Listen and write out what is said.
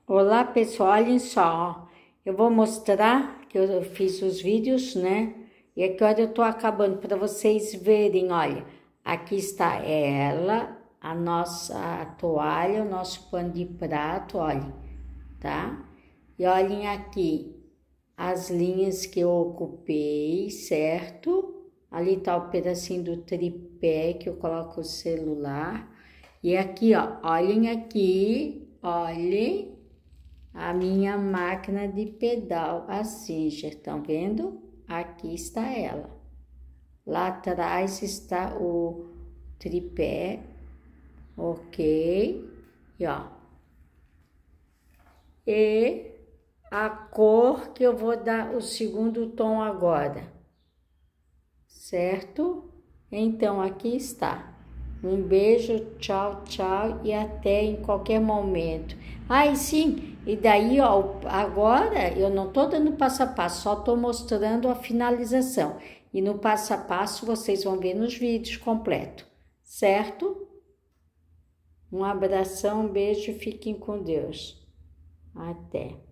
Olá pessoal, olhem só, ó. Eu vou mostrar que eu fiz os vídeos, né? E agora eu tô acabando para vocês verem, olha. Aqui está ela, a nossa toalha, o nosso pano de prato, olha, tá? E olhem aqui as linhas que eu ocupei, certo? Ali tá o pedacinho do tripé que eu coloco o celular. E aqui, ó, olhem aqui, olhem a minha máquina de pedal, assim, já estão vendo? Aqui está ela. Lá atrás está o tripé, ok? E ó, e a cor que eu vou dar o segundo tom agora, certo? Então, aqui está. Um beijo, tchau, tchau e até em qualquer momento. E sim, e daí, ó, agora eu não tô dando passo a passo, só tô mostrando a finalização. E no passo a passo vocês vão ver nos vídeos completo, certo? Um abração, um beijo, fiquem com Deus. Até.